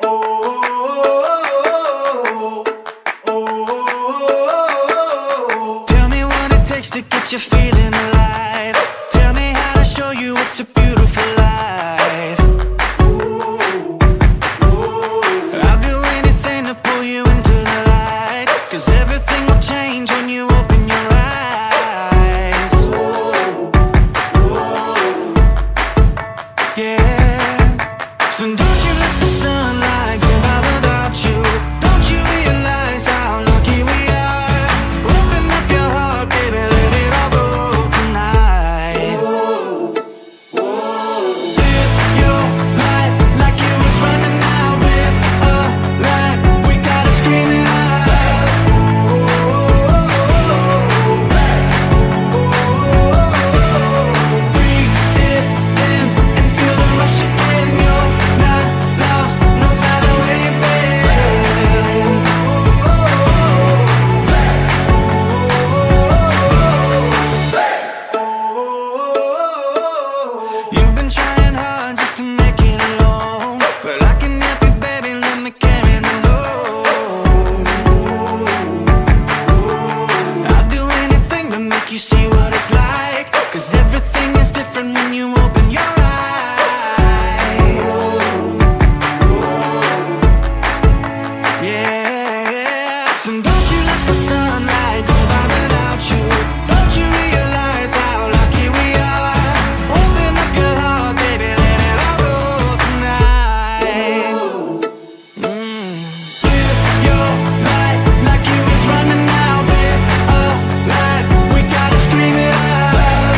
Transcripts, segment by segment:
Tell me what it takes to get you feeling alive. Tell me how to show you it's a beautiful life. I'll do anything to pull you into the light, 'cause everything will change when you open your eyes. Yeah. So don't you let the sunlight go by without you. Don't you realize how lucky we are? Open up your heart, baby, let it all go tonight. Live your life like you was running out. Live a life, we gotta scream it out. Breathe it in and feel the rush again. You're not lost, no matter where you've been. You've been trying hard just to make it alone, but I can help you, baby, let me carry the load. I'll do anything to make you see what it's like, 'cause everything is different when you open your eyes. Yeah. So don't you let the sunlight go by without you. Don't you realize how lucky we are? Open up your heart, baby, let it all go tonight. Live your life like you was running out. Live a life, we gotta scream it out.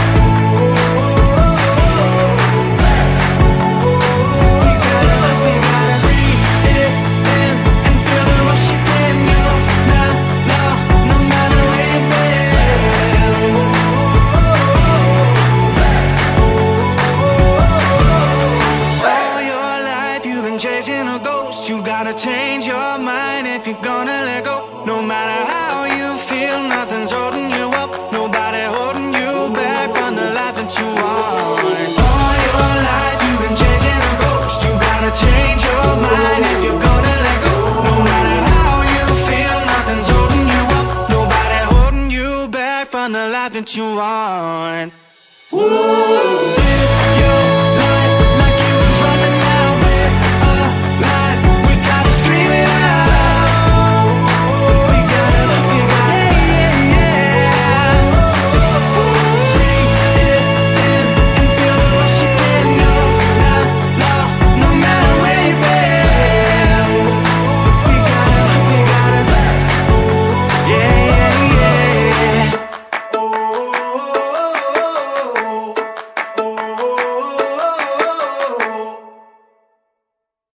We gotta breathe it in and feel the rush again. You're not lost, no matter where you've been. All your life you've been chasing a ghost. You gotta change your mind if you're gonna let go. No matter how you feel, nothing's holding you up. Nobody holding you back from the life that you want. All your life you've been chasing a ghost. You gotta change your mind if you're gonna let go. No matter how you feel, nothing's holding you up. Nobody holding you back from the life that you want. Woo!